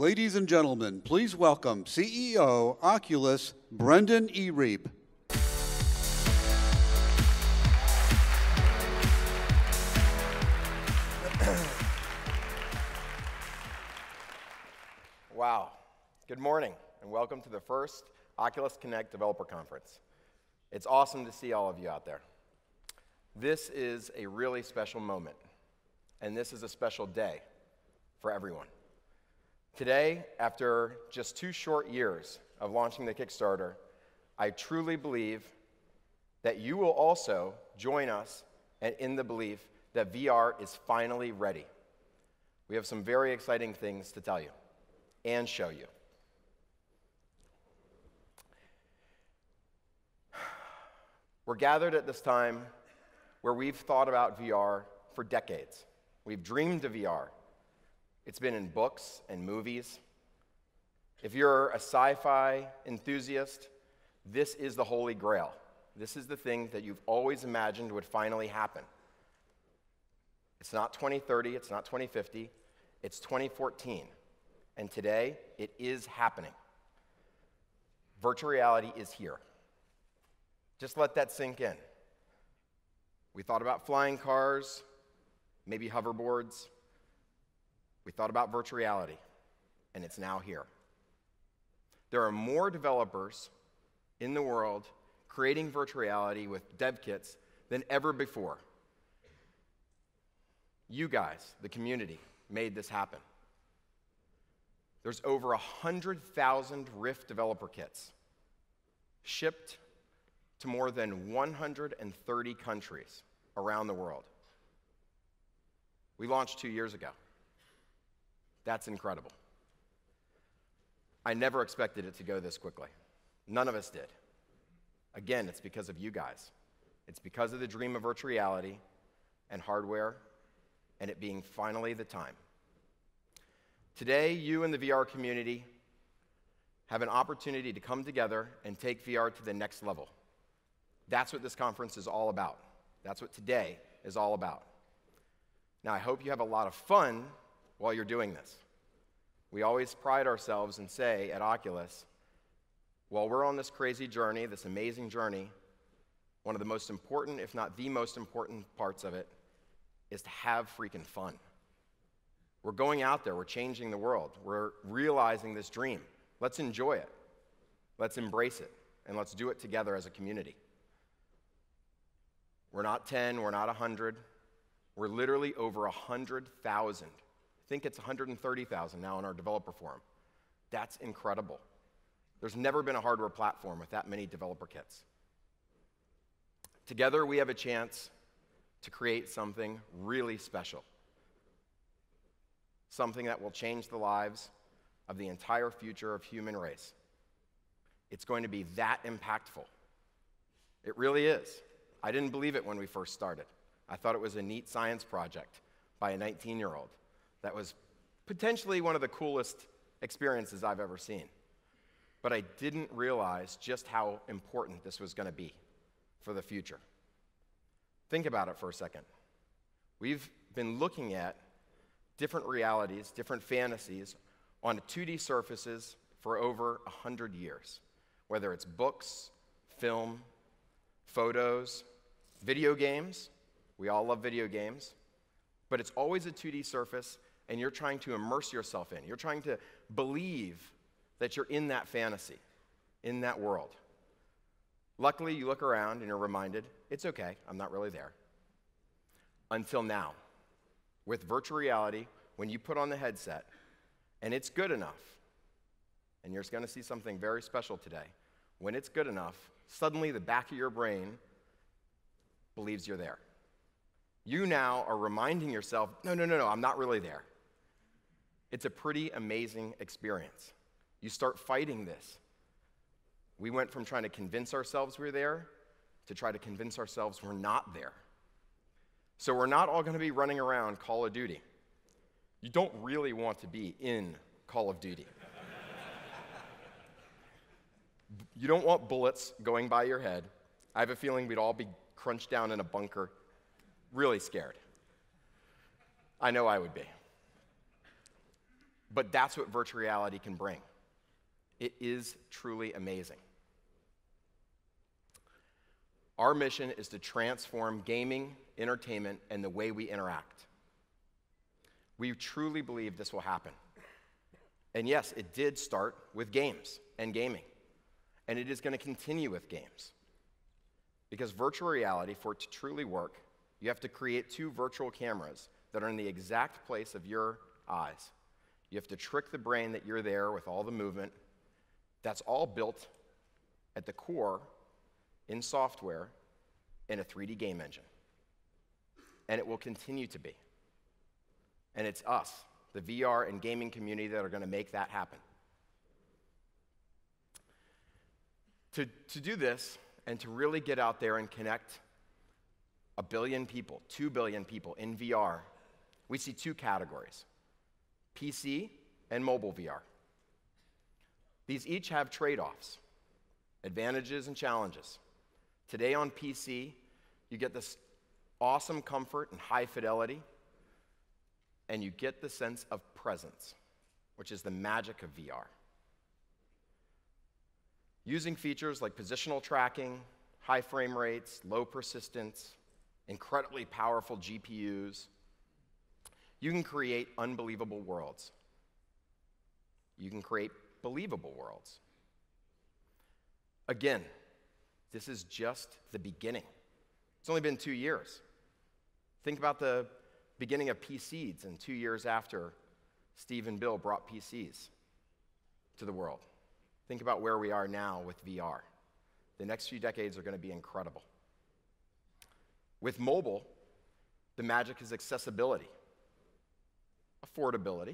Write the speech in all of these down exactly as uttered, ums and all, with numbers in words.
Ladies and gentlemen, please welcome C E O, Oculus, Brendan Irieb. Wow. Good morning, and welcome to the first Oculus Connect Developer Conference. It's awesome to see all of you out there. This is a really special moment, and this is a special day for everyone. Today, after just two short years of launching the Kickstarter, I truly believe that you will also join us in the belief that V R is finally ready. We have some very exciting things to tell you and show you. We're gathered at this time where we've thought about V R for decades. We've dreamed of V R. It's been in books and movies. If you're a sci-fi enthusiast, this is the Holy Grail. This is the thing that you've always imagined would finally happen. It's not twenty thirty, it's not twenty fifty, it's twenty fourteen. And today, it is happening. Virtual reality is here. Just let that sink in. We thought about flying cars, maybe hoverboards. We thought about virtual reality, and it's now here. There are more developers in the world creating virtual reality with dev kits than ever before. You guys, the community, made this happen. There's over one hundred thousand Rift developer kits shipped to more than one hundred thirty countries around the world. We launched two years ago. That's incredible. I never expected it to go this quickly. None of us did. Again, it's because of you guys. It's because of the dream of virtual reality and hardware and it being finally the time. Today, you and the V R community have an opportunity to come together and take V R to the next level. That's what this conference is all about. That's what today is all about. Now, I hope you have a lot of fun while you're doing this. We always pride ourselves and say at Oculus, while we're on this crazy journey, this amazing journey, one of the most important, if not the most important parts of it, is to have freaking fun. We're going out there, we're changing the world, we're realizing this dream. Let's enjoy it, let's embrace it, and let's do it together as a community. We're not ten, we're not one hundred, we're literally over one hundred thousand. I think it's one hundred thirty thousand now in our developer forum. That's incredible. There's never been a hardware platform with that many developer kits. Together, we have a chance to create something really special. Something that will change the lives of the entire future of human race. It's going to be that impactful. It really is. I didn't believe it when we first started. I thought it was a neat science project by a nineteen-year-old. That was potentially one of the coolest experiences I've ever seen. But I didn't realize just how important this was going to be for the future. Think about it for a second. We've been looking at different realities, different fantasies on two D surfaces for over one hundred years, whether it's books, film, photos, video games. We all love video games, but it's always a two D surface, and you're trying to immerse yourself in. You're trying to believe that you're in that fantasy, in that world. Luckily, you look around and you're reminded, it's okay, I'm not really there. Until now. With virtual reality, when you put on the headset, and it's good enough, and you're going to see something very special today, when it's good enough, suddenly the back of your brain believes you're there. You now are reminding yourself, no, no, no, no, I'm not really there. It's a pretty amazing experience. You start fighting this. We went from trying to convince ourselves we're there to try to convince ourselves we're not there. So we're not all going to be running around Call of Duty. You don't really want to be in Call of Duty. You don't want bullets going by your head. I have a feeling we'd all be crunched down in a bunker, really scared. I know I would be. But that's what virtual reality can bring. It is truly amazing. Our mission is to transform gaming, entertainment, and the way we interact. We truly believe this will happen. And yes, it did start with games and gaming. And it is going to continue with games. Because virtual reality, for it to truly work, you have to create two virtual cameras that are in the exact place of your eyes. You have to trick the brain that you're there with all the movement. That's all built at the core in software in a three D game engine. And it will continue to be. And it's us, the V R and gaming community, that are going to make that happen. To, to do this, and to really get out there and connect a billion people, two billion people in V R, we see two categories: P C and mobile V R. These each have trade-offs, advantages and challenges. Today on P C, you get this awesome comfort and high fidelity, and you get the sense of presence, which is the magic of V R. Using features like positional tracking, high frame rates, low persistence, incredibly powerful G P Us, you can create unbelievable worlds. You can create believable worlds. Again, this is just the beginning. It's only been two years. Think about the beginning of P Cs and two years after Steve and Bill brought P Cs to the world. Think about where we are now with V R. The next few decades are going to be incredible. With mobile, the magic is accessibility, affordability,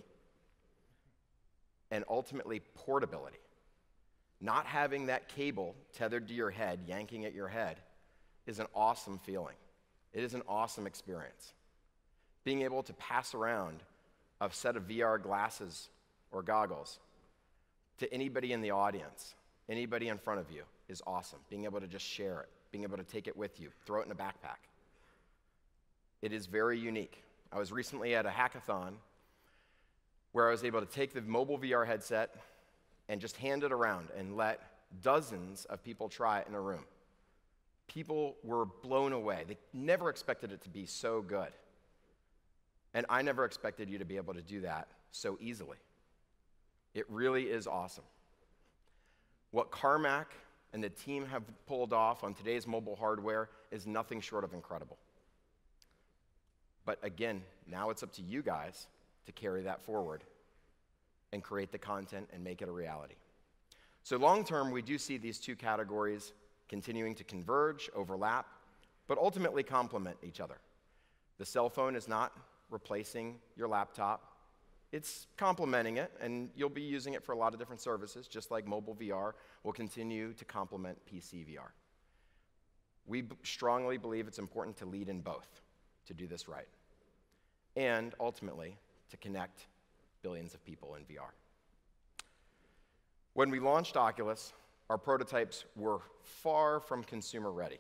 and ultimately portability. Not having that cable tethered to your head, yanking at your head, is an awesome feeling. It is an awesome experience. Being able to pass around a set of V R glasses or goggles to anybody in the audience, anybody in front of you, is awesome. Being able to just share it, being able to take it with you, throw it in a backpack. It is very unique. I was recently at a hackathon where I was able to take the mobile V R headset and just hand it around and let dozens of people try it in a room. People were blown away. They never expected it to be so good. And I never expected you to be able to do that so easily. It really is awesome. What Carmack and the team have pulled off on today's mobile hardware is nothing short of incredible. But again, now it's up to you guys to carry that forward and create the content and make it a reality. So long term, we do see these two categories continuing to converge, overlap, but ultimately complement each other. The cell phone is not replacing your laptop. It's complementing it, and you'll be using it for a lot of different services, just like mobile V R will continue to complement P C V R. We b- strongly believe it's important to lead in both to do this right, and ultimately to connect billions of people in V R. When we launched Oculus, our prototypes were far from consumer ready.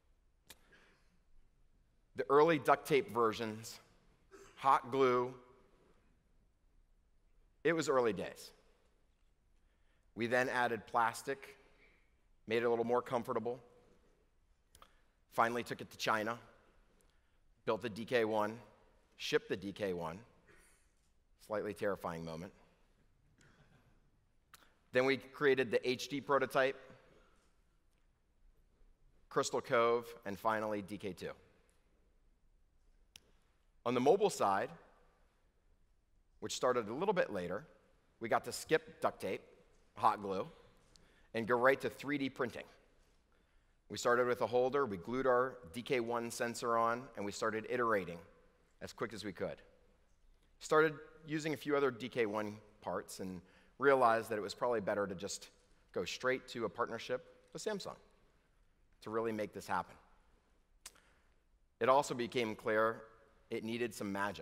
The early duct tape versions, hot glue, it was early days. We then added plastic, made it a little more comfortable, finally took it to China, built the D K one, shipped the D K one, slightly terrifying moment. Then we created the H D prototype, Crystal Cove, and finally D K two. On the mobile side, which started a little bit later, we got to skip duct tape, hot glue, and go right to three D printing. We started with a holder, we glued our D K one sensor on, and we started iterating as quick as we could. Started using a few other D K one parts and realized that it was probably better to just go straight to a partnership with Samsung to really make this happen. It also became clear it needed some magic.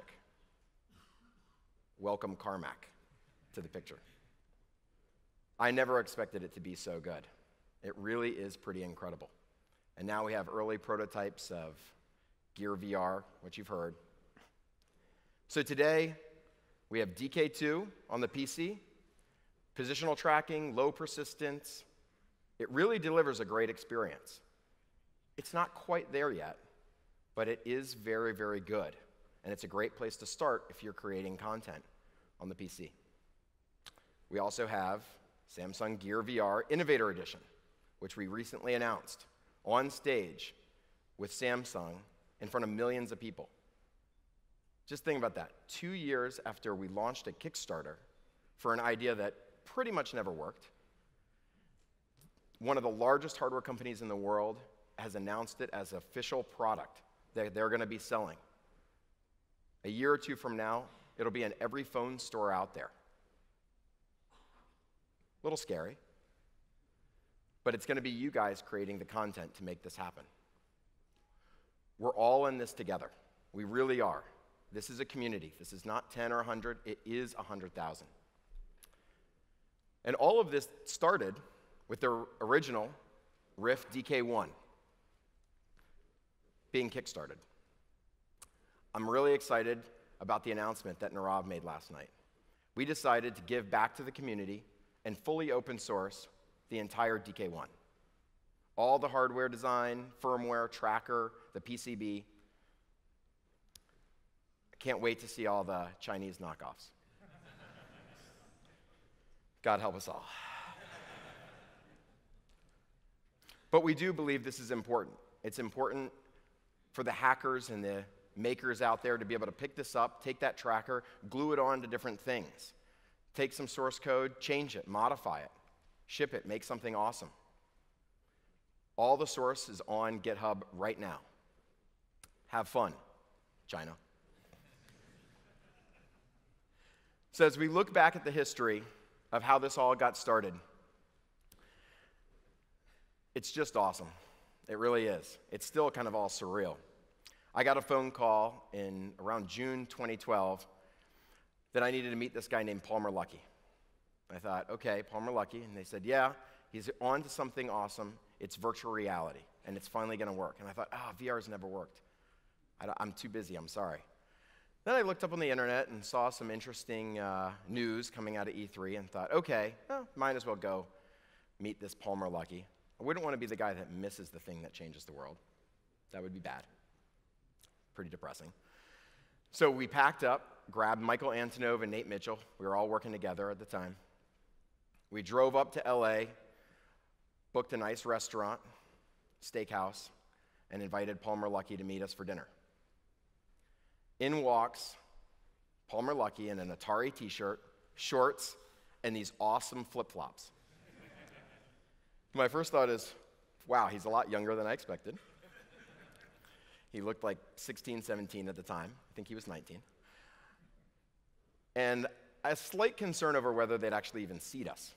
Welcome Carmack to the picture. I never expected it to be so good. It really is pretty incredible. And now we have early prototypes of Gear V R, which you've heard. So today, We have D K two on the P C, positional tracking, low persistence. It really delivers a great experience. It's not quite there yet, but it is very, very good. And it's a great place to start if you're creating content on the P C. We also have Samsung Gear V R Innovator Edition, which we recently announced on stage with Samsung in front of millions of people. Just think about that. Two years after we launched a Kickstarter for an idea that pretty much never worked, one of the largest hardware companies in the world has announced it as an official product that they're going to be selling. A year or two from now, it'll be in every phone store out there. A little scary, but it's going to be you guys creating the content to make this happen. We're all in this together. We really are. This is a community. This is not ten or one hundred. It is one hundred thousand. And all of this started with the original Rift D K one being kickstarted. I'm really excited about the announcement that Nirav made last night. We decided to give back to the community and fully open source the entire D K one. All the hardware design, firmware, tracker, the P C B. I can't wait to see all the Chinese knockoffs. God help us all. But we do believe this is important. It's important for the hackers and the makers out there to be able to pick this up, take that tracker, glue it on to different things. Take some source code, change it, modify it, ship it, make something awesome. All the source is on GitHub right now. Have fun, China. So as we look back at the history of how this all got started, it's just awesome. It really is. It's still kind of all surreal. I got a phone call in around June twenty twelve that I needed to meet this guy named Palmer Luckey. I thought, okay, Palmer Luckey, and they said, yeah, he's on to something awesome. It's virtual reality, and it's finally going to work. And I thought, ah, oh, V R's never worked. I I'm too busy, I'm sorry. Then I looked up on the internet and saw some interesting uh, news coming out of E three and thought, okay, well, might as well go meet this Palmer Luckey. I wouldn't want to be the guy that misses the thing that changes the world. That would be bad. Pretty depressing. So we packed up, grabbed Michael Antonov and Nate Mitchell. We were all working together at the time. We drove up to L A, booked a nice restaurant, steakhouse, and invited Palmer Luckey to meet us for dinner. In walks Palmer Luckey in an Atari t-shirt, shorts, and these awesome flip-flops. My first thought is, wow, he's a lot younger than I expected. He looked like sixteen, seventeen at the time. I think he was nineteen. And a slight concern over whether they'd actually even seat us.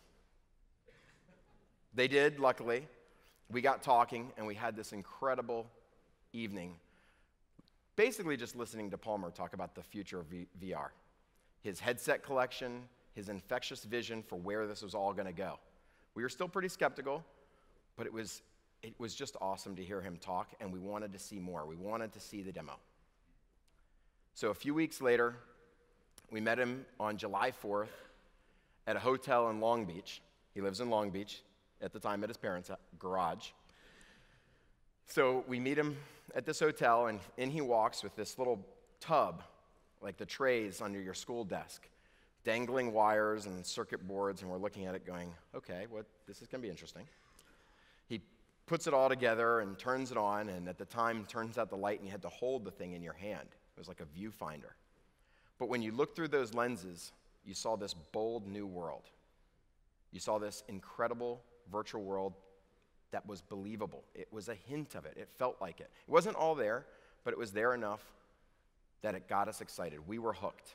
They did, luckily. We got talking, and we had this incredible evening, basically just listening to Palmer talk about the future of V R, his headset collection, his infectious vision for where this was all going to go. We were still pretty skeptical, but it was, it was just awesome to hear him talk, and we wanted to see more. We wanted to see the demo. So a few weeks later, we met him on July fourth at a hotel in Long Beach. He lives in Long Beach, at the time at his parents' garage. So we meet him at this hotel, and in he walks with this little tub, like the trays under your school desk, dangling wires and circuit boards, and we're looking at it going, okay, what, this is going to be interesting. He puts it all together and turns it on, and at the time turns out the light, and you had to hold the thing in your hand. It was like a viewfinder. But when you looked through those lenses, you saw this bold new world. You saw this incredible virtual world that was believable. It was a hint of it. It felt like it. It wasn't all there, but it was there enough that it got us excited. We were hooked.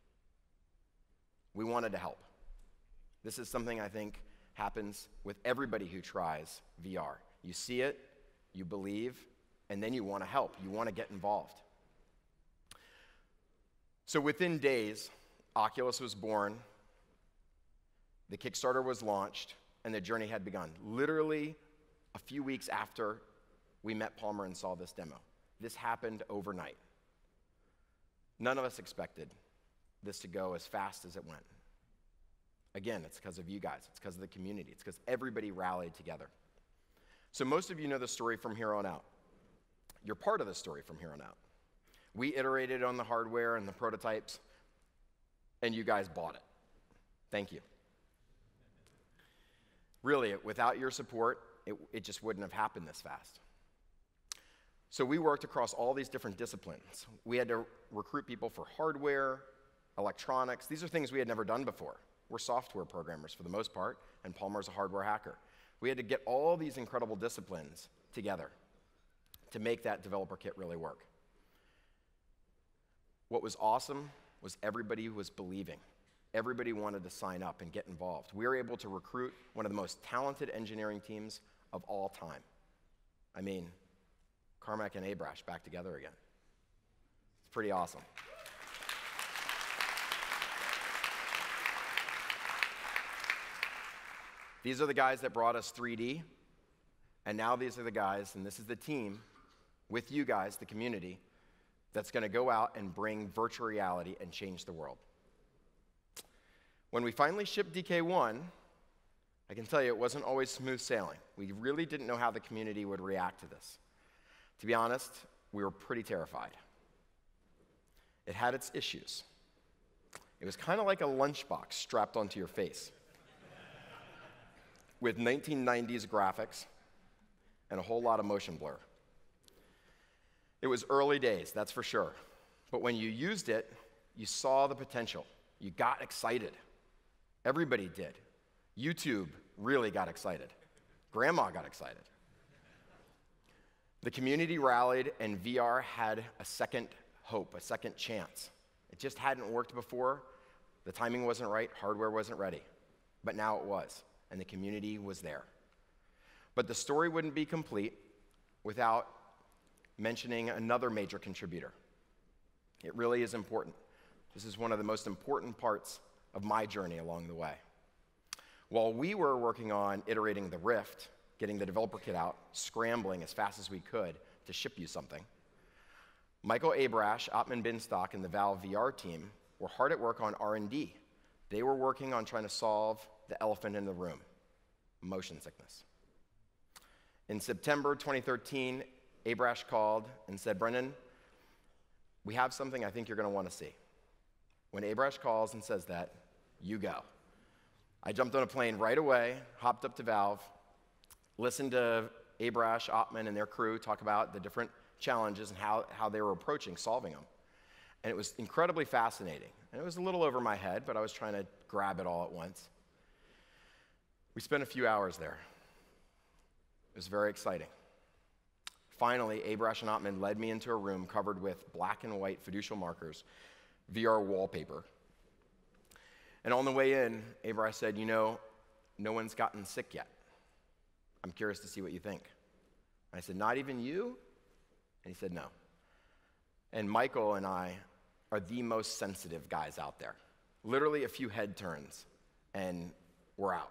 We wanted to help. This is something I think happens with everybody who tries V R. You see it, you believe, and then you want to help. You want to get involved. So within days, Oculus was born, the Kickstarter was launched, and the journey had begun. Literally a few weeks after we met Palmer and saw this demo. This happened overnight. None of us expected this to go as fast as it went? Again, it's because of you guys. It's because of the community. It's because everybody rallied together. So most of you know the story from here on out. You're part of the story from here on out. We iterated on the hardware and the prototypes, and you guys bought it. Thank you. Really, without your support, it, it just wouldn't have happened this fast. So we worked across all these different disciplines. We had to recruit people for hardware, electronics. These are things we had never done before. We're software programmers for the most part, and Palmer's a hardware hacker. We had to get all these incredible disciplines together to make that developer kit really work. What was awesome was everybody was believing. Everybody wanted to sign up and get involved. We were able to recruit one of the most talented engineering teams of all time. I mean, Carmack and Abrash back together again. It's pretty awesome. These are the guys that brought us three D, and now these are the guys, and this is the team with you guys, the community, that's going to go out and bring virtual reality and change the world. When we finally shipped D K one, I can tell you it wasn't always smooth sailing. We really didn't know how the community would react to this. To be honest, we were pretty terrified. It had its issues. It was kind of like a lunchbox strapped onto your face with nineteen nineties graphics and a whole lot of motion blur. It was early days, that's for sure. But when you used it, you saw the potential. You got excited. Everybody did. YouTube really got excited. Grandma got excited. The community rallied, and V R had a second hope, a second chance. It just hadn't worked before. The timing wasn't right, hardware wasn't ready. But now it was, and the community was there. But the story wouldn't be complete without mentioning another major contributor. It really is important. This is one of the most important parts of my journey along the way. While we were working on iterating the Rift, getting the developer kit out, scrambling as fast as we could to ship you something, Michael Abrash, Ottman Binstock, and the Valve V R team were hard at work on R and D. They were working on trying to solve the elephant in the room, motion sickness. In September twenty thirteen, Abrash called and said, Brendan, we have something I think you're going to want to see. When Abrash calls and says that, you go. I jumped on a plane right away, hopped up to Valve, listened to Abrash, Ottman, and their crew talk about the different challenges and how, how they were approaching solving them. And it was incredibly fascinating. And it was a little over my head, but I was trying to grab it all at once. We spent a few hours there. It was very exciting. Finally, Abrash and Ottman led me into a room covered with black and white fiducial markers, V R wallpaper. And on the way in, Abrash said, you know, no one's gotten sick yet. I'm curious to see what you think. And I said, not even you? And he said, no. And Michael and I are the most sensitive guys out there. Literally a few head turns, and we're out.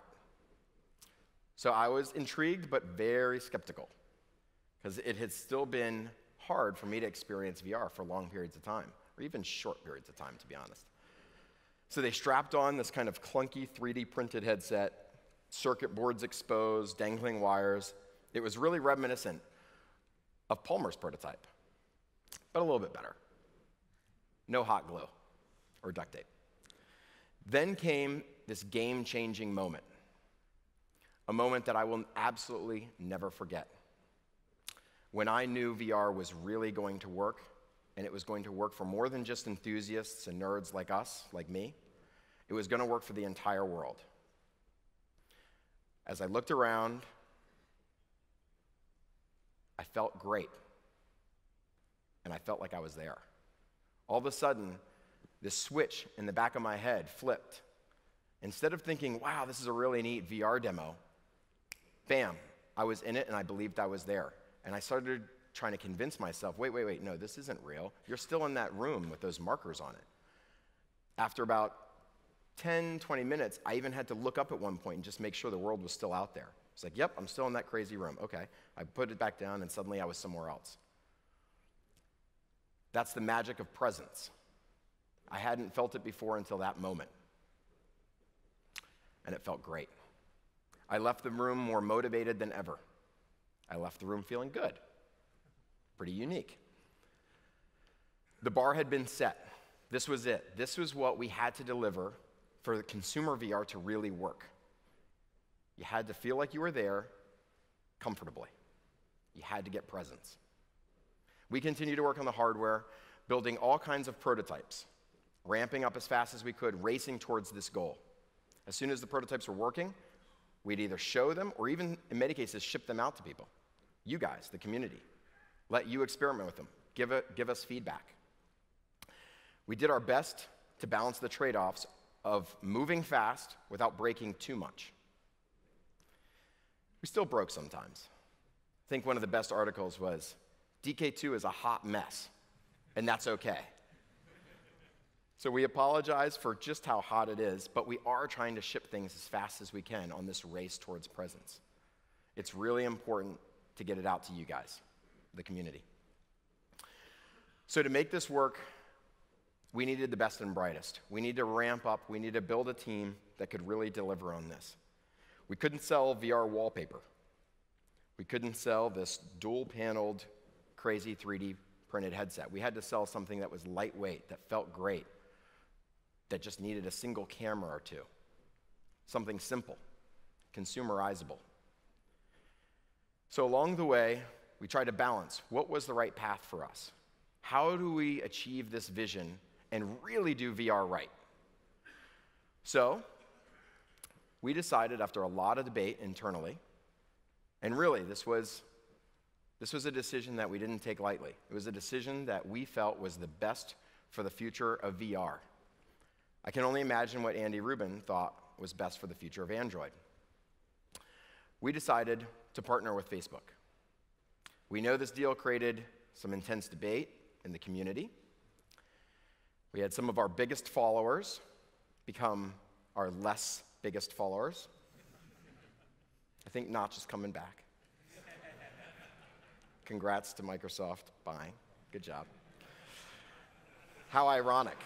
So I was intrigued, but very skeptical, because it had still been hard for me to experience V R for long periods of time, or even short periods of time, to be honest. So they strapped on this kind of clunky three D printed headset, circuit boards exposed, dangling wires. It was really reminiscent of Palmer's prototype, but a little bit better. No hot glue or duct tape. Then came this game-changing moment, a moment that I will absolutely never forget. When I knew V R was really going to work, and it was going to work for more than just enthusiasts and nerds like us, like me. It was going to work for the entire world. As I looked around, I felt great, and I felt like I was there. All of a sudden, this switch in the back of my head flipped. Instead of thinking, wow, this is a really neat V R demo, bam, I was in it, and I believed I was there. And I started trying to convince myself, wait, wait, wait, no, this isn't real. You're still in that room with those markers on it. After about ten, twenty minutes, I even had to look up at one point and just make sure the world was still out there. It's like, yep, I'm still in that crazy room. Okay. I put it back down, and suddenly I was somewhere else. That's the magic of presence. I hadn't felt it before until that moment. And it felt great. I left the room more motivated than ever. I left the room feeling good. Pretty unique. The bar had been set. This was it. This was what we had to deliver for the consumer V R to really work. You had to feel like you were there comfortably. You had to get presence. We continued to work on the hardware, building all kinds of prototypes, ramping up as fast as we could, racing towards this goal. As soon as the prototypes were working, we'd either show them or even, in many cases, ship them out to people. You guys, the community. Let you experiment with them. Give, it, give us feedback. We did our best to balance the trade-offs of moving fast without breaking too much. We still broke sometimes. I think one of the best articles was, D K two is a hot mess, and that's okay. So we apologize for just how hot it is, but we are trying to ship things as fast as we can on this race towards presence. It's really important to get it out to you guys, the community. So to make this work, we needed the best and brightest. We need to ramp up. We need to build a team that could really deliver on this. We couldn't sell V R wallpaper. We couldn't sell this dual-paneled, crazy three D printed headset. We had to sell something that was lightweight, that felt great, that just needed a single camera or two. Something simple, consumerizable. So along the way, we tried to balance what was the right path for us. How do we achieve this vision and really do V R right? So we decided after a lot of debate internally, and really this was, this was a decision that we didn't take lightly. It was a decision that we felt was the best for the future of V R. I can only imagine what Andy Rubin thought was best for the future of Android. We decided to partner with Facebook. We know this deal created some intense debate in the community. We had some of our biggest followers become our less biggest followers. I think Notch is coming back. Congrats to Microsoft buying. Good job. How ironic.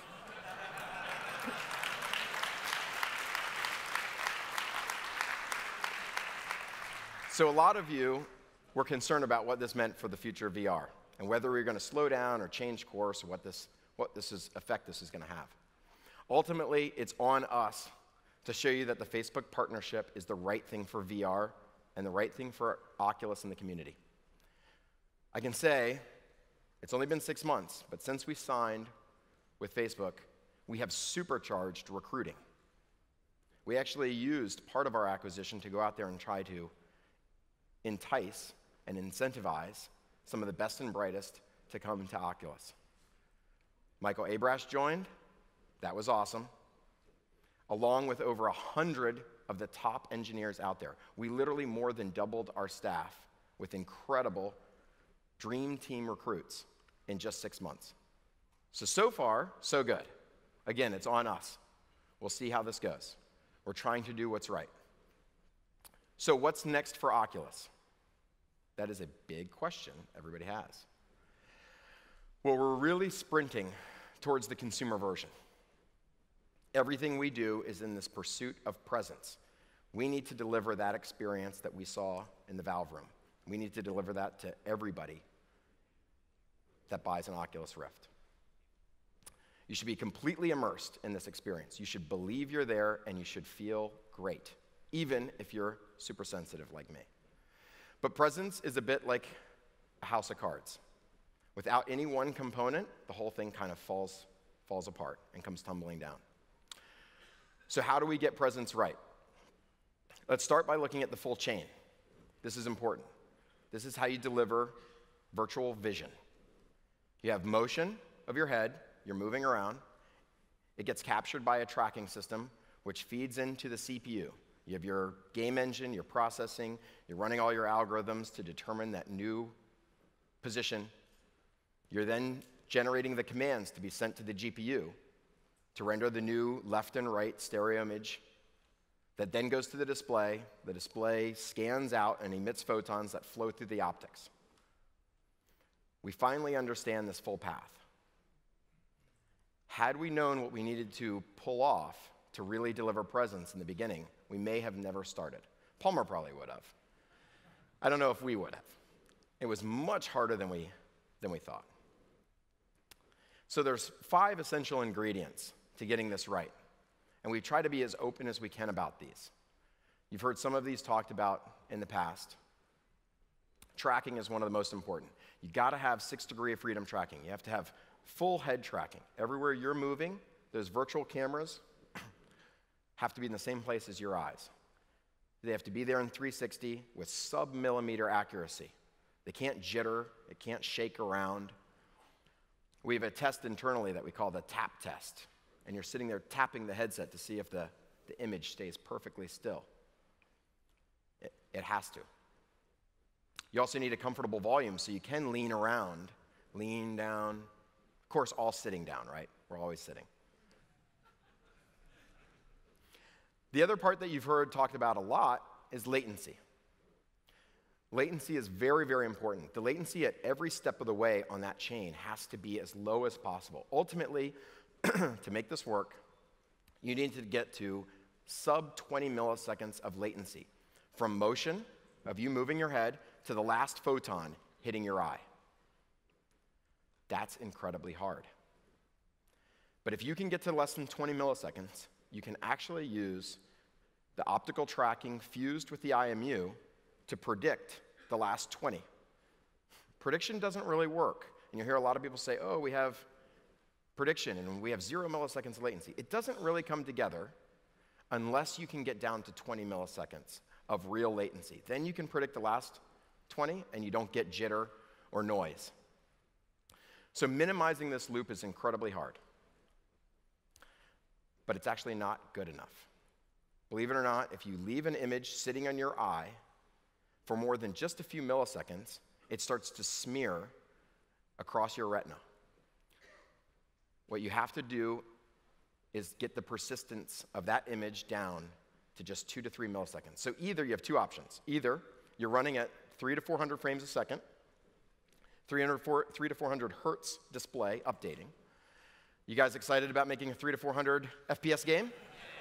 So a lot of you were concerned about what this meant for the future of V R and whether we were going to slow down or change course or what this, what this is, effect this is going to have. Ultimately, it's on us to show you that the Facebook partnership is the right thing for V R and the right thing for Oculus and the community. I can say it's only been six months, but since we signed with Facebook, we have supercharged recruiting. We actually used part of our acquisition to go out there and try to entice and incentivize some of the best and brightest to come to Oculus. Michael Abrash joined. That was awesome. Along with over one hundred of the top engineers out there. We literally more than doubled our staff with incredible dream team recruits in just six months. So, so far, so good. Again, it's on us. We'll see how this goes. We're trying to do what's right. So what's next for Oculus? That is a big question everybody has. Well, we're really sprinting towards the consumer version. Everything we do is in this pursuit of presence. We need to deliver that experience that we saw in the Valve room. We need to deliver that to everybody that buys an Oculus Rift. You should be completely immersed in this experience. You should believe you're there, and you should feel great, even if you're super sensitive like me. But presence is a bit like a house of cards. Without any one component, the whole thing kind of falls, falls apart and comes tumbling down. So how do we get presence right? Let's start by looking at the full chain. This is important. This is how you deliver virtual vision. You have motion of your head. You're moving around. It gets captured by a tracking system, which feeds into the C P U. You have your game engine, your processing, you're running all your algorithms to determine that new position. You're then generating the commands to be sent to the G P U to render the new left and right stereo image that then goes to the display. The display scans out and emits photons that flow through the optics. We finally understand this full path. Had we known what we needed to pull off to really deliver presence in the beginning, we may have never started. Palmer probably would have. I don't know if we would have. It was much harder than we, than we thought. So there's five essential ingredients to getting this right, and we try to be as open as we can about these. You've heard some of these talked about in the past. Tracking is one of the most important. You got to have six degree of freedom tracking. You have to have full head tracking. Everywhere you're moving, those virtual cameras have to be in the same place as your eyes. They have to be there in three sixty with sub-millimeter accuracy. They can't jitter, it can't shake around. We have a test internally that we call the tap test, and you're sitting there tapping the headset to see if the, the image stays perfectly still. It, it has to. You also need a comfortable volume so you can lean around, lean down. Of course, all sitting down, right? We're always sitting. The other part that you've heard talked about a lot is latency. Latency is very, very important. The latency at every step of the way on that chain has to be as low as possible. Ultimately, to make this work, you need to get to sub twenty milliseconds of latency from motion, of you moving your head, to the last photon hitting your eye. That's incredibly hard. But if you can get to less than twenty milliseconds, you can actually use the optical tracking fused with the I M U to predict the last twenty. Prediction doesn't really work. And you hear a lot of people say, oh, we have prediction and we have zero milliseconds of latency. It doesn't really come together unless you can get down to twenty milliseconds of real latency. Then you can predict the last twenty and you don't get jitter or noise. So minimizing this loop is incredibly hard. But it's actually not good enough. Believe it or not, if you leave an image sitting on your eye for more than just a few milliseconds, it starts to smear across your retina. What you have to do is get the persistence of that image down to just two to three milliseconds. So either you have two options. Either you're running at three to four hundred frames a second, three to four hundred hertz display updating. You guys excited about making a three to four hundred F P S game?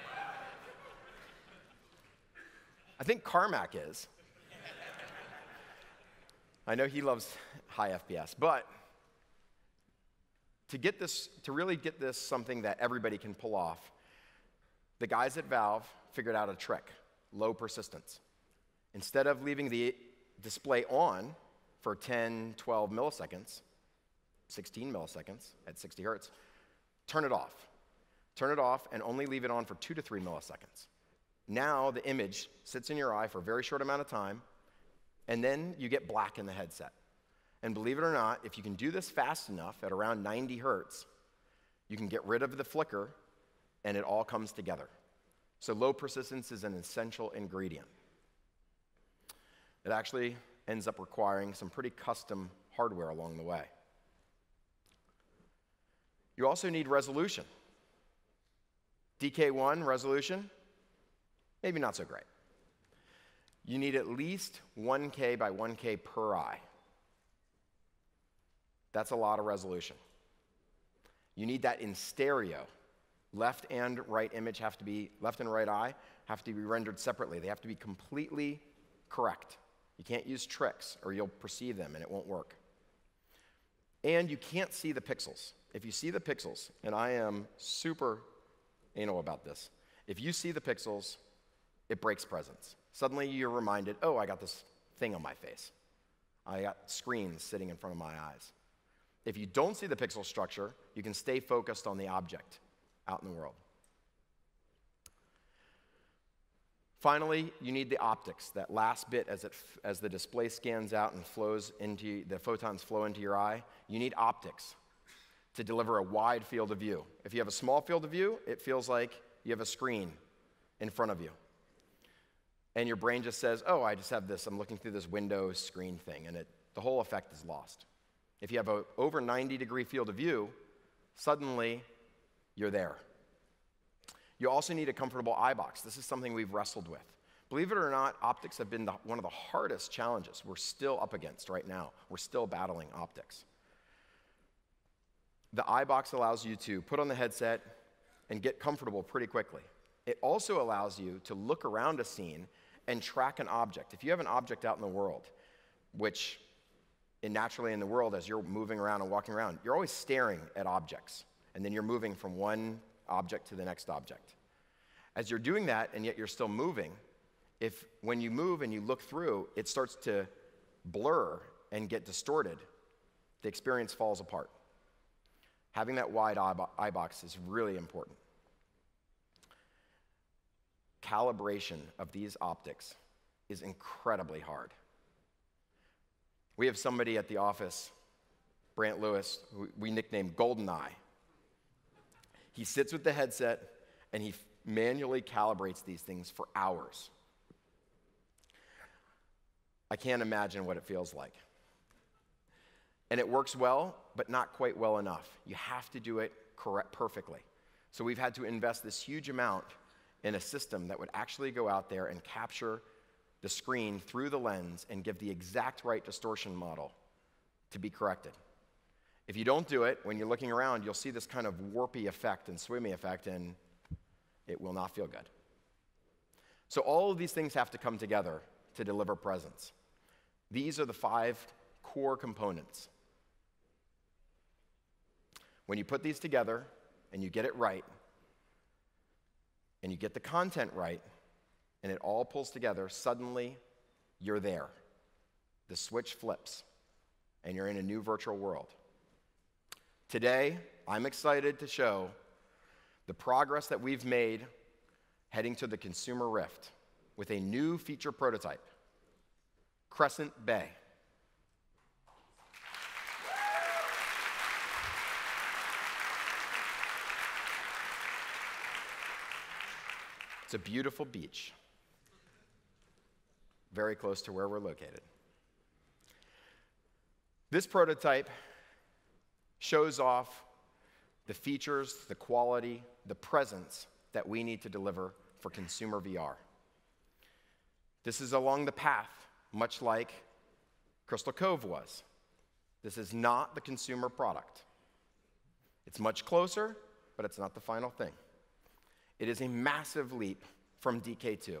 I think Carmack is. I know he loves high F P S, but to get this, to really get this something that everybody can pull off, the guys at Valve figured out a trick: low persistence. Instead of leaving the display on for ten, twelve milliseconds, sixteen milliseconds at sixty hertz, turn it off. Turn it off and only leave it on for two to three milliseconds. Now the image sits in your eye for a very short amount of time, and then you get black in the headset. And believe it or not, if you can do this fast enough at around ninety hertz, you can get rid of the flicker, and it all comes together. So low persistence is an essential ingredient. It actually ends up requiring some pretty custom hardware along the way. You also need resolution. D K one resolution, maybe not so great. You need at least one K by one K per eye. That's a lot of resolution. You need that in stereo. Left and right image have to be, left and right eye have to be rendered separately. They have to be completely correct. You can't use tricks or you'll perceive them and it won't work. And you can't see the pixels. If you see the pixels, and I am super anal about this, if you see the pixels, it breaks presence. Suddenly you're reminded, oh, I got this thing on my face. I got screens sitting in front of my eyes. If you don't see the pixel structure, you can stay focused on the object out in the world. Finally, you need the optics, that last bit as, it, as the display scans out and flows into, the photons flow into your eye. You need optics to deliver a wide field of view. If you have a small field of view, it feels like you have a screen in front of you. And your brain just says, oh, I just have this, I'm looking through this window screen thing, and it, the whole effect is lost. If you have an over ninety degree field of view, suddenly you're there. You also need a comfortable eye box. This is something we've wrestled with. Believe it or not, optics have been the, one of the hardest challenges we're still up against right now. We're still battling optics. The iBox allows you to put on the headset and get comfortable pretty quickly. It also allows you to look around a scene and track an object. If you have an object out in the world, which in naturally in the world, as you're moving around and walking around, you're always staring at objects, and then you're moving from one object to the next object. As you're doing that, and yet you're still moving, if when you move and you look through, it starts to blur and get distorted, the experience falls apart. Having that wide eye box is really important. Calibration of these optics is incredibly hard. We have somebody at the office, Brant Lewis, who we nicknamed Goldeneye. He sits with the headset and he manually calibrates these things for hours. I can't imagine what it feels like. And it works well, but not quite well enough. You have to do it correct, perfectly. So we've had to invest this huge amount in a system that would actually go out there and capture the screen through the lens and give the exact right distortion model to be corrected. If you don't do it, when you're looking around, you'll see this kind of warpy effect and swimmy effect, and it will not feel good. So all of these things have to come together to deliver presence. These are the five core components. When you put these together and you get it right, and you get the content right, and it all pulls together, suddenly you're there. The switch flips, and you're in a new virtual world. Today, I'm excited to show the progress that we've made heading to the Consumer Rift with a new feature prototype, Crescent Bay. It's a beautiful beach, very close to where we're located. This prototype shows off the features, the quality, the presence that we need to deliver for consumer V R. This is along the path, much like Crystal Cove was. This is not the consumer product. It's much closer, but it's not the final thing. It is a massive leap from D K two.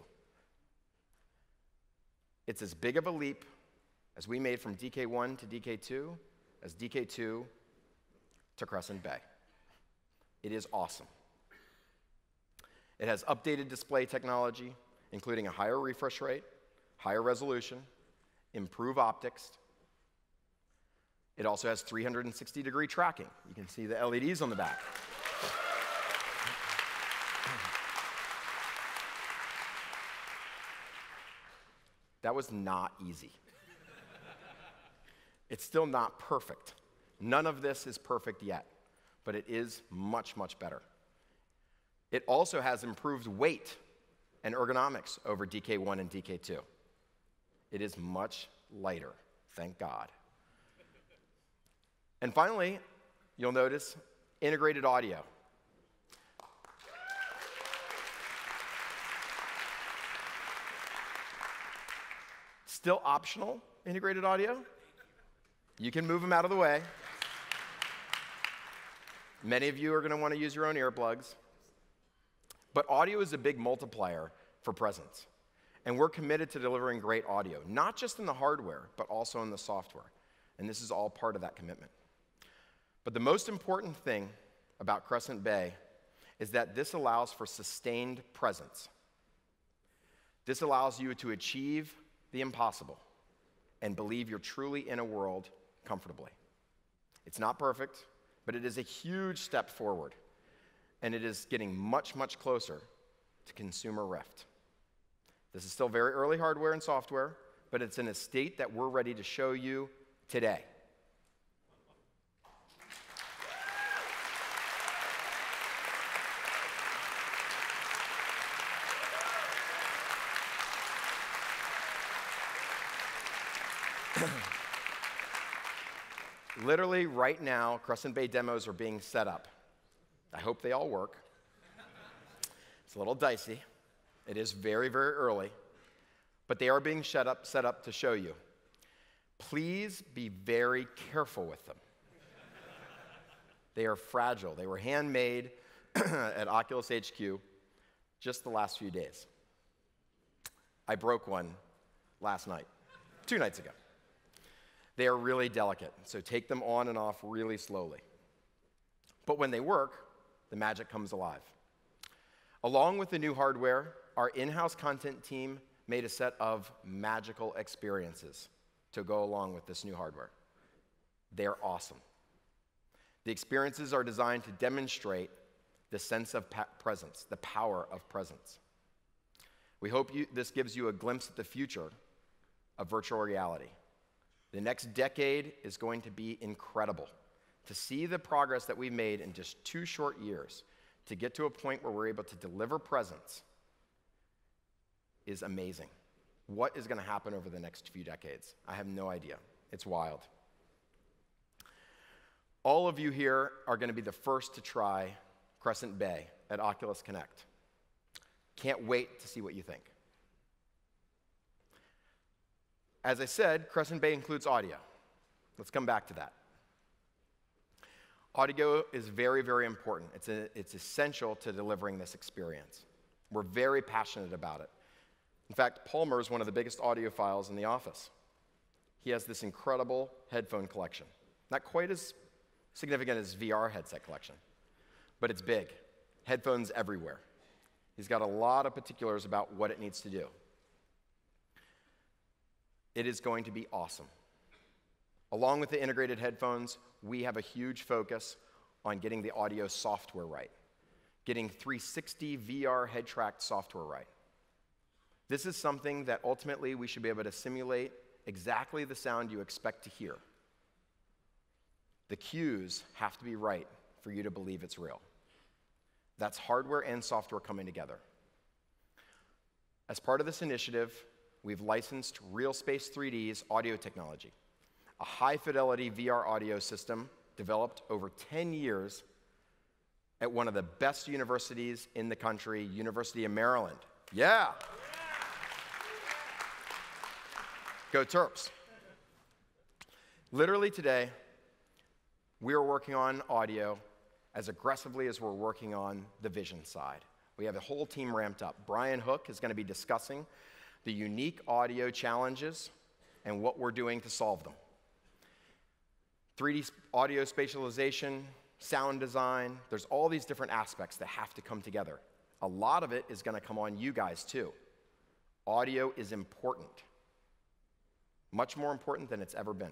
It's as big of a leap as we made from D K one to D K two as D K two to Crescent Bay. It is awesome. It has updated display technology, including a higher refresh rate, higher resolution, improved optics. It also has three hundred sixty degree tracking. You can see the L E Ds on the back. That was not easy. It's still not perfect. None of this is perfect yet, but it is much, much better. It also has improved weight and ergonomics over D K one and D K two. It is much lighter, thank God. And finally, you'll notice integrated audio. Still optional, integrated audio. You can move them out of the way. Many of you are going to want to use your own earplugs. But audio is a big multiplier for presence. And we're committed to delivering great audio, not just in the hardware, but also in the software. And this is all part of that commitment. But the most important thing about Crescent Bay is that this allows for sustained presence. This allows you to achieve the impossible and believe you're truly in a world comfortably. It's not perfect, but it is a huge step forward, and it is getting much, much closer to Consumer Rift. This is still very early hardware and software, but it's in a state that we're ready to show you today. Literally right now, Crescent Bay demos are being set up. I hope they all work. It's a little dicey. It is very, very early, but they are being set up, set up to show you. Please be very careful with them. They are fragile. They were handmade at Oculus H Q just the last few days. I broke one last night, two nights ago. They are really delicate, so take them on and off really slowly. But when they work, the magic comes alive. Along with the new hardware, our in-house content team made a set of magical experiences to go along with this new hardware. They're awesome. The experiences are designed to demonstrate the sense of presence, the power of presence. We hope you, this gives you a glimpse at the future of virtual reality. The next decade is going to be incredible. To see the progress that we've made in just two short years to get to a point where we're able to deliver presence is amazing. What is going to happen over the next few decades? I have no idea. It's wild. All of you here are going to be the first to try Crescent Bay at Oculus Connect. Can't wait to see what you think. As I said, Crescent Bay includes audio. Let's come back to that. Audio is very, very important. It's, a, it's essential to delivering this experience. We're very passionate about it. In fact, Palmer is one of the biggest audiophiles in the office. He has this incredible headphone collection. Not quite as significant as V R headset collection, but it's big. Headphones everywhere. He's got a lot of particulars about what it needs to do. It is going to be awesome. Along with the integrated headphones, we have a huge focus on getting the audio software right, getting three sixty V R head-tracked software right. This is something that ultimately we should be able to simulate exactly the sound you expect to hear. The cues have to be right for you to believe it's real. That's hardware and software coming together. As part of this initiative, we've licensed RealSpace three D's audio technology, a high-fidelity V R audio system developed over ten years at one of the best universities in the country, University of Maryland. Yeah! Go Terps. Literally today, we are working on audio as aggressively as we're working on the vision side. We have the whole team ramped up. Brian Hook is going to be discussing the unique audio challenges and what we're doing to solve them. three D audio spatialization, sound design, there's all these different aspects that have to come together. A lot of it is going to come on you guys too. Audio is important. Much more important than it's ever been.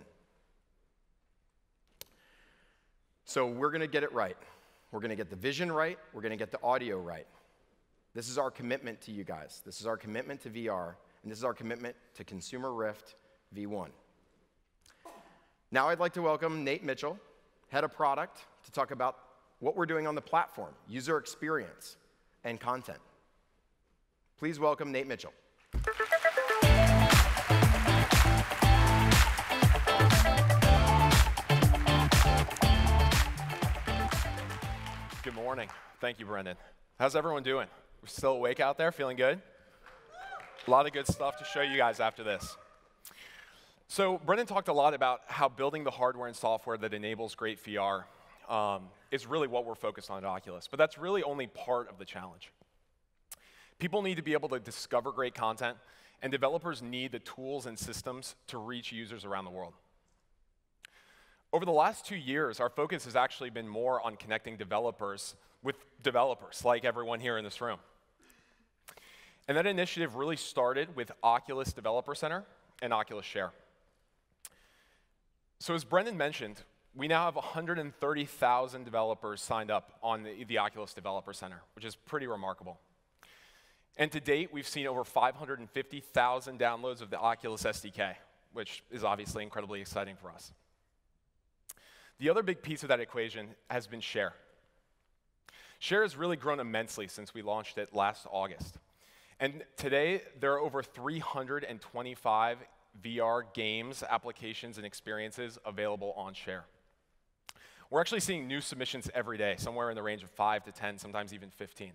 So we're going to get it right. We're going to get the vision right. We're going to get the audio right. This is our commitment to you guys. This is our commitment to V R, and this is our commitment to Consumer Rift V one. Now I'd like to welcome Nate Mitchell, head of product, to talk about what we're doing on the platform, user experience, and content. Please welcome Nate Mitchell. Good morning. Thank you, Brendan. How's everyone doing? We're still awake out there? Feeling good? A lot of good stuff to show you guys after this. So Brendan talked a lot about how building the hardware and software that enables great V R um, is really what we're focused on at Oculus. But that's really only part of the challenge. People need to be able to discover great content, and developers need the tools and systems to reach users around the world. Over the last two years, our focus has actually been more on connecting developers with developers, like everyone here in this room. And that initiative really started with Oculus Developer Center and Oculus Share. So as Brendan mentioned, we now have one hundred thirty thousand developers signed up on the, the Oculus Developer Center, which is pretty remarkable. And to date, we've seen over five hundred fifty thousand downloads of the Oculus S D K, which is obviously incredibly exciting for us. The other big piece of that equation has been Share. Share has really grown immensely since we launched it last August. And today, there are over three hundred twenty-five V R games, applications, and experiences available on Share. We're actually seeing new submissions every day, somewhere in the range of five to ten, sometimes even fifteen.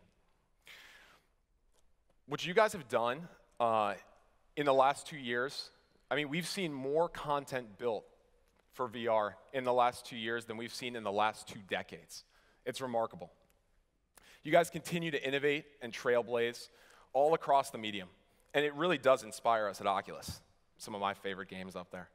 What you guys have done uh, in the last two years, I mean, we've seen more content built for V R in the last two years than we've seen in the last two decades. It's remarkable. You guys continue to innovate and trailblaze all across the medium, and it really does inspire us at Oculus. Some of my favorite games up there.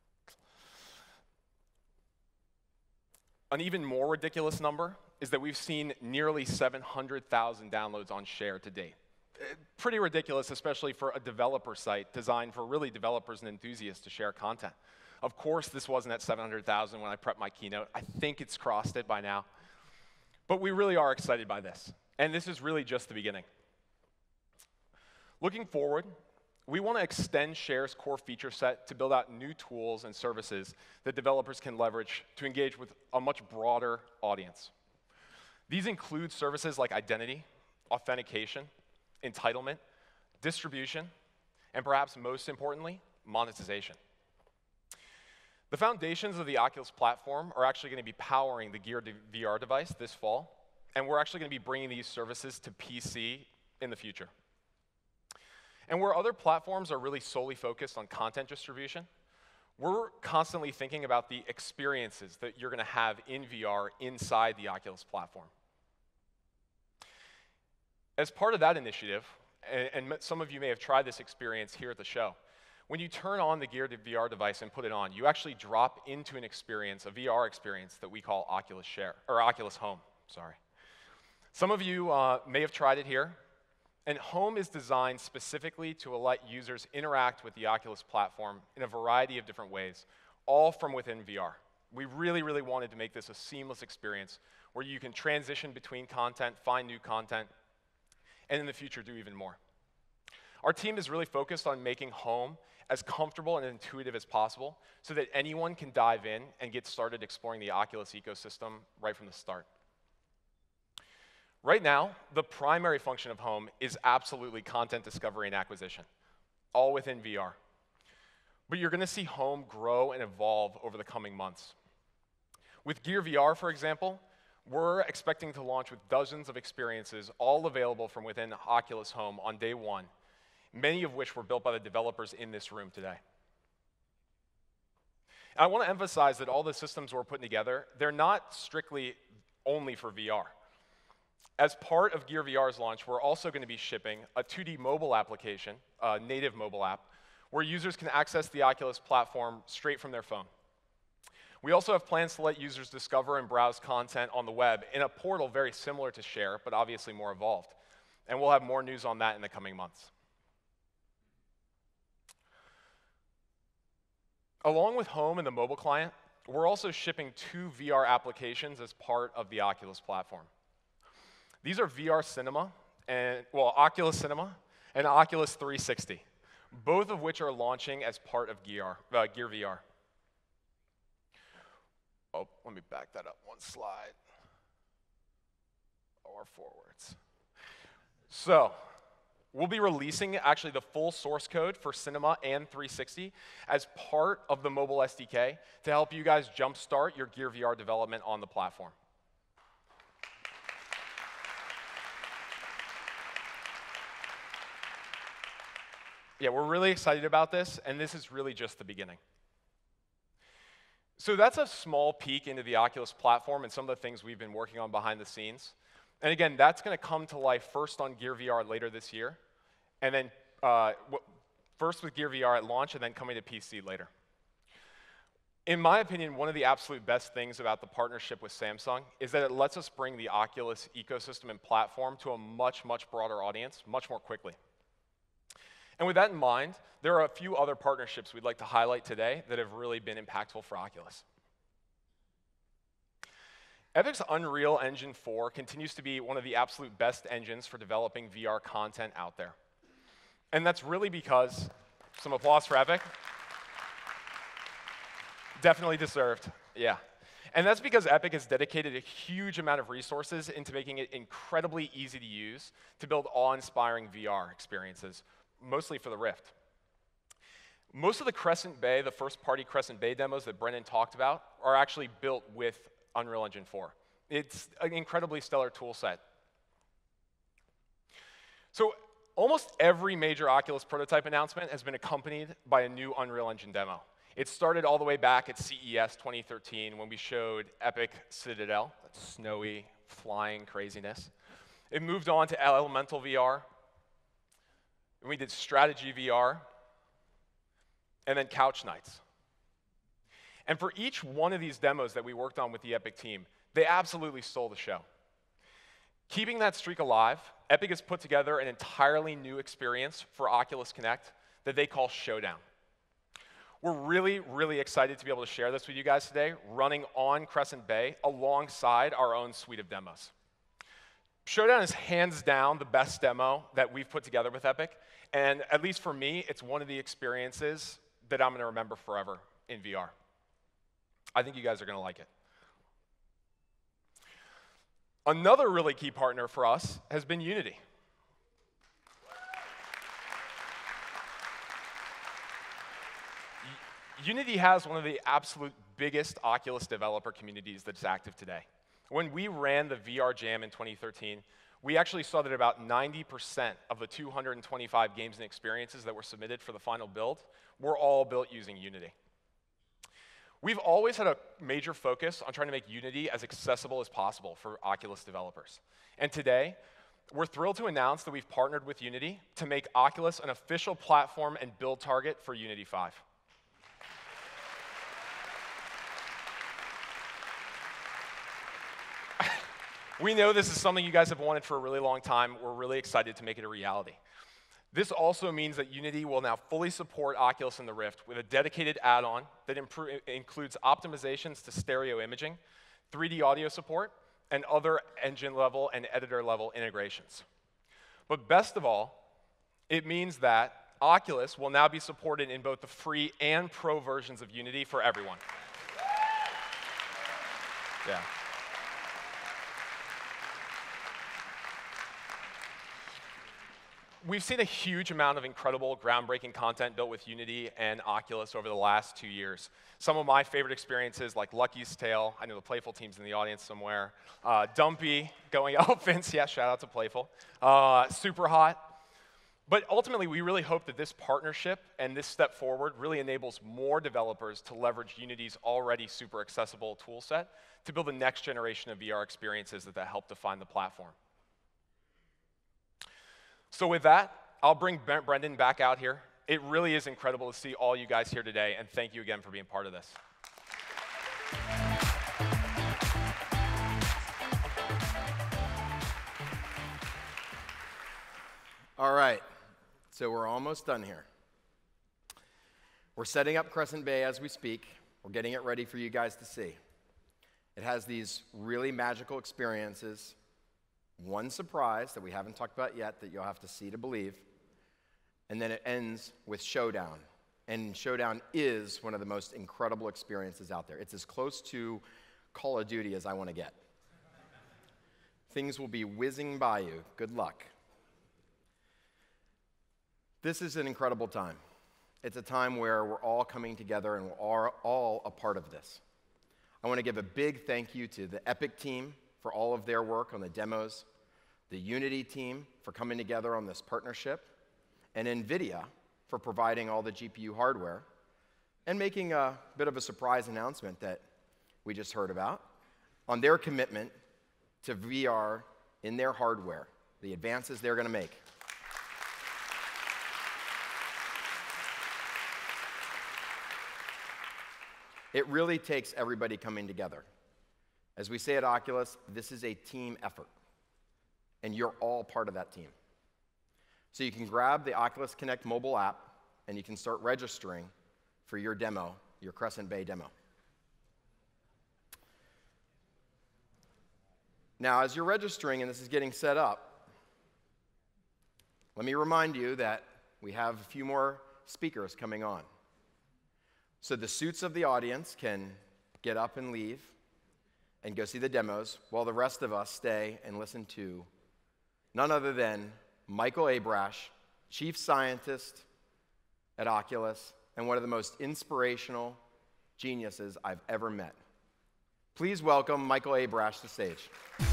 An even more ridiculous number is that we've seen nearly seven hundred thousand downloads on Share to date. Pretty ridiculous, especially for a developer site designed for really developers and enthusiasts to share content. Of course, this wasn't at seven hundred thousand when I prepped my keynote. I think it's crossed it by now. But we really are excited by this, and this is really just the beginning. Looking forward, we want to extend Share's core feature set to build out new tools and services that developers can leverage to engage with a much broader audience. These include services like identity, authentication, entitlement, distribution, and perhaps most importantly, monetization. The foundations of the Oculus platform are actually going to be powering the Gear V R device this fall, and we're actually going to be bringing these services to P C in the future. And where other platforms are really solely focused on content distribution, we're constantly thinking about the experiences that you're going to have in V R inside the Oculus platform. As part of that initiative, and, and some of you may have tried this experience here at the show, when you turn on the Gear V R device and put it on, you actually drop into an experience, a V R experience that we call Oculus Share, or Oculus Home, sorry. Some of you uh, may have tried it here. And Home is designed specifically to let users interact with the Oculus platform in a variety of different ways, all from within V R. We really, really wanted to make this a seamless experience where you can transition between content, find new content, and in the future do even more. Our team is really focused on making Home as comfortable and intuitive as possible so that anyone can dive in and get started exploring the Oculus ecosystem right from the start. Right now, the primary function of Home is absolutely content discovery and acquisition, all within V R. But you're going to see Home grow and evolve over the coming months. With Gear V R, for example, we're expecting to launch with dozens of experiences, all available from within Oculus Home on day one, many of which were built by the developers in this room today. And I want to emphasize that all the systems we're putting together, they're not strictly only for V R. As part of Gear V R's launch, we're also going to be shipping a two D mobile application, a native mobile app, where users can access the Oculus platform straight from their phone. We also have plans to let users discover and browse content on the web in a portal very similar to Share, but obviously more evolved. And we'll have more news on that in the coming months. Along with Home and the mobile client, we're also shipping two V R applications as part of the Oculus platform. These are V R Cinema, and well, Oculus Cinema and Oculus three sixty, both of which are launching as part of Gear, uh, Gear V R. Oh, let me back that up one slide. Or forwards. So, we'll be releasing actually the full source code for Cinema and three sixty as part of the mobile S D K to help you guys jumpstart your Gear V R development on the platform. Yeah, we're really excited about this, and this is really just the beginning. So that's a small peek into the Oculus platform and some of the things we've been working on behind the scenes. And again, that's going to come to life first on Gear V R later this year, and then uh, first with Gear V R at launch, and then coming to P C later. In my opinion, one of the absolute best things about the partnership with Samsung is that it lets us bring the Oculus ecosystem and platform to a much, much broader audience much more quickly. And with that in mind, there are a few other partnerships we'd like to highlight today that have really been impactful for Oculus. Epic's Unreal Engine four continues to be one of the absolute best engines for developing V R content out there. And that's really because, some applause for Epic. Definitely deserved, yeah. And that's because Epic has dedicated a huge amount of resources into making it incredibly easy to use to build awe-inspiring V R experiences, mostly for the Rift. Most of the Crescent Bay, the first-party Crescent Bay demos that Brendan talked about, are actually built with Unreal Engine four. It's an incredibly stellar tool set. So almost every major Oculus prototype announcement has been accompanied by a new Unreal Engine demo. It started all the way back at C E S twenty thirteen when we showed Epic Citadel, that snowy, flying craziness. It moved on to Elemental V R. And we did Strategy V R. And then Couch Nights. And for each one of these demos that we worked on with the Epic team, they absolutely stole the show. Keeping that streak alive, Epic has put together an entirely new experience for Oculus Connect that they call Showdown. We're really, really excited to be able to share this with you guys today, running on Crescent Bay alongside our own suite of demos. Showdown is hands down the best demo that we've put together with Epic, and at least for me, it's one of the experiences that I'm going to remember forever in V R. I think you guys are going to like it. Another really key partner for us has been Unity. Unity has one of the absolute biggest Oculus developer communities that's active today. When we ran the V R Jam in twenty thirteen, we actually saw that about ninety percent of the two hundred twenty-five games and experiences that were submitted for the final build were all built using Unity. We've always had a major focus on trying to make Unity as accessible as possible for Oculus developers. And today, we're thrilled to announce that we've partnered with Unity to make Oculus an official platform and build target for Unity five. We know this is something you guys have wanted for a really long time. We're really excited to make it a reality. This also means that Unity will now fully support Oculus and the Rift with a dedicated add-on that includes optimizations to stereo imaging, three D audio support, and other engine-level and editor-level integrations. But best of all, it means that Oculus will now be supported in both the free and pro versions of Unity for everyone. Yeah. We've seen a huge amount of incredible, groundbreaking content built with Unity and Oculus over the last two years. Some of my favorite experiences, like Lucky's Tale, I know the Playful team's in the audience somewhere, uh, Dumpy, Going Elephants, yeah, shout out to Playful, uh, Super Hot. But ultimately, we really hope that this partnership and this step forward really enables more developers to leverage Unity's already super accessible tool set to build the next generation of V R experiences that, that help define the platform. So with that, I'll bring Brendan back out here. It really is incredible to see all you guys here today, and thank you again for being part of this. All right, so we're almost done here. We're setting up Crescent Bay as we speak. We're getting it ready for you guys to see. It has these really magical experiences. One surprise that we haven't talked about yet that you'll have to see to believe, and then it ends with Showdown. And Showdown is one of the most incredible experiences out there. It's as close to Call of Duty as I want to get. Things will be whizzing by you. Good luck. This is an incredible time. It's a time where we're all coming together and we're all a part of this. I want to give a big thank you to the Epic team for all of their work on the demos, the Unity team for coming together on this partnership, and NVIDIA for providing all the G P U hardware, and making a bit of a surprise announcement that we just heard about on their commitment to V R in their hardware, the advances they're going to make. It really takes everybody coming together. As we say at Oculus, this is a team effort, and you're all part of that team. So you can grab the Oculus Connect mobile app, and you can start registering for your demo, your Crescent Bay demo. Now, as you're registering and this is getting set up, let me remind you that we have a few more speakers coming on. So the suits of the audience can get up and leave and go see the demos, while the rest of us stay and listen to none other than Michael Abrash, chief scientist at Oculus, and one of the most inspirational geniuses I've ever met. Please welcome Michael Abrash to the stage.